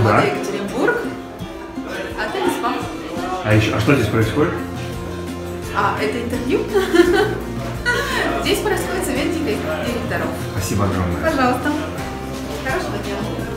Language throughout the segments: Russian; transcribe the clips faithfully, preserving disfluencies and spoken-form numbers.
Завода Екатеринбург. Отель СПА. А еще, а что здесь происходит? А, это интервью? Здесь происходит совет директоров. Спасибо огромное. Пожалуйста. Хорошего дня.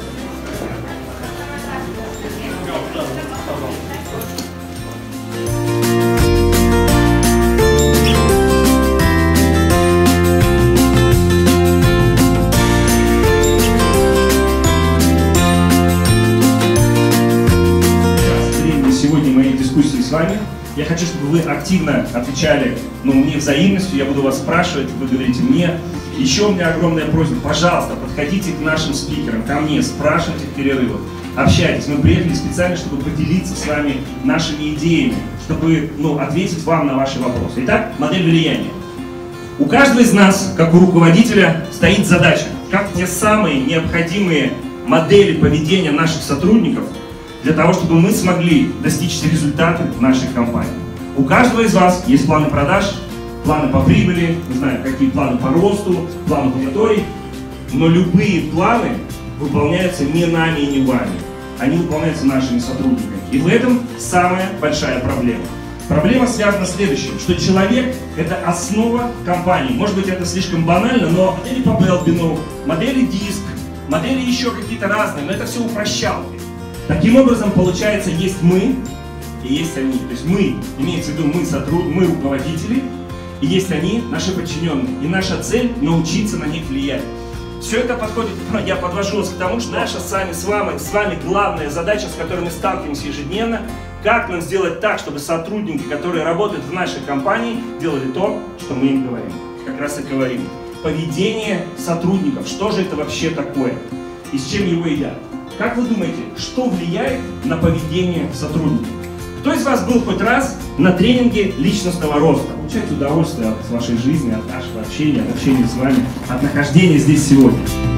Сегодня моей дискуссии с вами. Я хочу, чтобы вы активно отвечали, ну, мне взаимностью, я буду вас спрашивать, вы говорите мне. Еще у меня огромная просьба, пожалуйста, подходите к нашим спикерам, ко мне, спрашивайте в перерывах, общайтесь. Мы приехали специально, чтобы поделиться с вами нашими идеями, чтобы, ну, ответить вам на ваши вопросы. Итак, модель влияния. У каждого из нас, как у руководителя, стоит задача, как те самые необходимые модели поведения наших сотрудников для того, чтобы мы смогли достичь результата в нашей компании. У каждого из вас есть планы продаж, планы по прибыли, не знаю, какие планы по росту, планы по аудитории, но любые планы выполняются не нами и не вами. Они выполняются нашими сотрудниками. И в этом самая большая проблема. Проблема связана с следующим, что человек – это основа компании. Может быть, это слишком банально, но модели по Белбину, модели диск, модели еще какие-то разные, но это все упрощалки. Таким образом, получается, есть мы и есть они. То есть мы, имеется в виду мы сотрудники, мы руководители, и есть они, наши подчиненные. И наша цель – научиться на них влиять. Все это подходит, я подвожу вас к тому, что наша с вами, с вами, с вами главная задача, с которой мы сталкиваемся ежедневно, как нам сделать так, чтобы сотрудники, которые работают в нашей компании, делали то, что мы им говорим. Как раз и говорим. Поведение сотрудников, что же это вообще такое и с чем его едят. Как вы думаете, что влияет на поведение сотрудников? Кто из вас был хоть раз на тренинге личностного роста? Получайте удовольствие от вашей жизни, от нашего общения, от общения с вами, от нахождения здесь сегодня.